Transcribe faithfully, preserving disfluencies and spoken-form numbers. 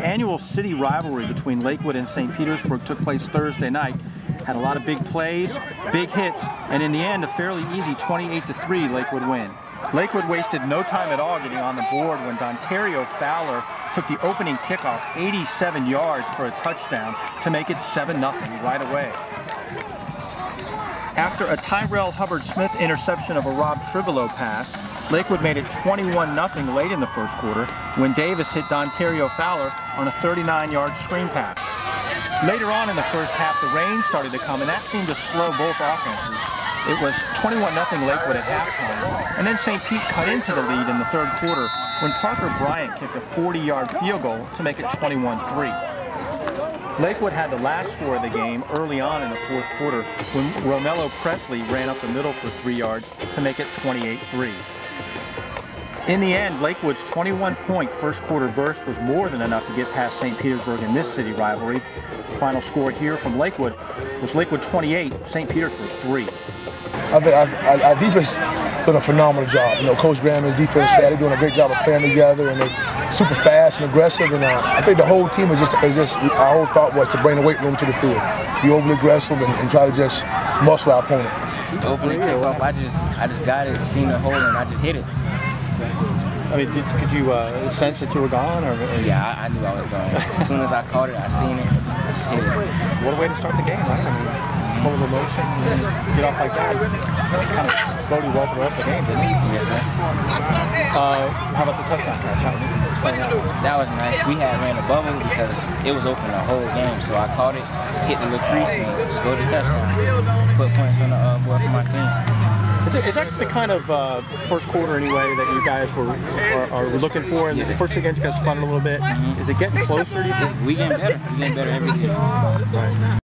annual city rivalry between Lakewood and Saint Petersburg took place Thursday night. Had a lot of big plays, big hits, and in the end, a fairly easy twenty-eight to three Lakewood win. Lakewood wasted no time at all getting on the board when Dontario Fowler took the opening kickoff eighty-seven yards for a touchdown to make it seven nothing right away. After a Tyrell Hubbard-Smith interception of a Rob Tribolo pass, Lakewood made it twenty-one nothing late in the first quarter when Davis hit Dontario Fowler on a thirty-nine yard screen pass. Later on in the first half, the rain started to come, and that seemed to slow both offenses. It was twenty-one nothing Lakewood at halftime, and then Saint Pete cut into the lead in the third quarter when Parker Bryant kicked a forty yard field goal to make it twenty-one three. Lakewood had the last score of the game early on in the fourth quarter when Romello Presley ran up the middle for three yards to make it twenty-eight three. In the end, Lakewood's twenty-one point first quarter burst was more than enough to get past Saint Petersburg in this city rivalry. The final score here from Lakewood was Lakewood twenty-eight, Saint Petersburg three. I think our, our defense did a phenomenal job. You know, Coach Graham and his defense, they're doing a great job of playing together, and they're super fast and aggressive. And uh, I think the whole team is just, is just, our whole thought was to bring the weight room to the field, be overly aggressive, and, and try to just muscle our opponent. Opening kickoff, I just, I just got it, seen the hole, and I just hit it. I mean, did, could you uh, sense that you were gone? Or, or yeah, I, I knew I was gone. As soon as I caught it, I seen it, I just hit it. What a way to start the game, right? I mean, full of emotion, and get off like that. Kind of boded well for the rest of the game, didn't it? Yes, sir. Uh, how about the touchdown catch? How, explain that. That was nice. We had ran a bubble because it was open the whole game, so I caught it, hit the little crease, and scored a touchdown. Put points on the uh, board for my team. Is, it, is that the kind of uh, first quarter anyway that you guys were are, are looking for? And the first two games you guys spun it a little bit. Mm-hmm. Is it getting closer, do you think? We getting better. We getting better every day. Right.